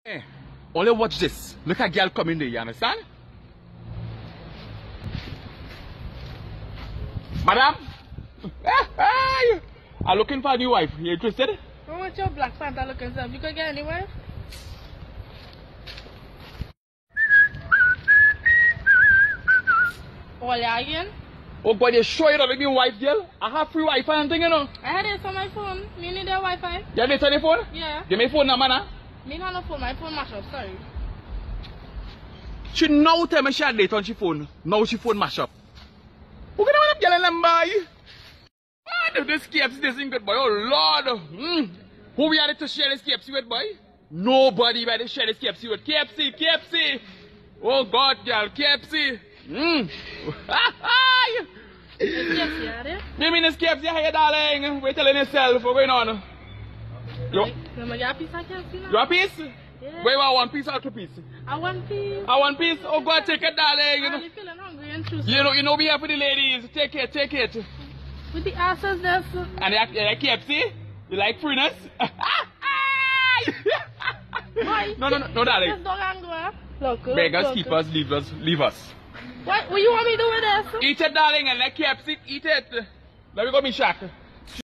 Hey, only watch this. Look at girl coming there, you understand? Madam? Hey, I'm looking for a new wife. You interested? I want your Black Panther looking stuff. You could get anywhere. All again? Oh God, you sure you don't make me wife, girl? I have free Wi-Fi and thing, you know. I had it on my phone. Me need a Wi-Fi. You have it on your phone? Yeah. Give me phone number now. Me not no phone. My phone mash up. Sorry. She now tell me she had date on she phone. Now she phone mash up. Who gonna want to get them boy? God, this KFC this ain't good boy. Oh Lord. Who we had to share this KFC with, boy? Nobody we had to share this KFC with. KFC. Oh God, girl, KFC. KFC, are there? Me mean this KFC here, darling. We're telling yourself what's going on. Yo. Remember your piece of KFC now? You want a piece? Yeah. Where you want 1 piece or 2 pieces? I want piece. I want piece. Oh God, take it, darling. I'm feeling hungry and choose. You know we here for the ladies. Take it. With the asses there. And you like KFC? You like freeness? No, darling. This dog angry. Look. Beggars, keepers, leave us. What you want me to do with this? Eat it, darling, and like KFC, eat it. Let me go, me shack.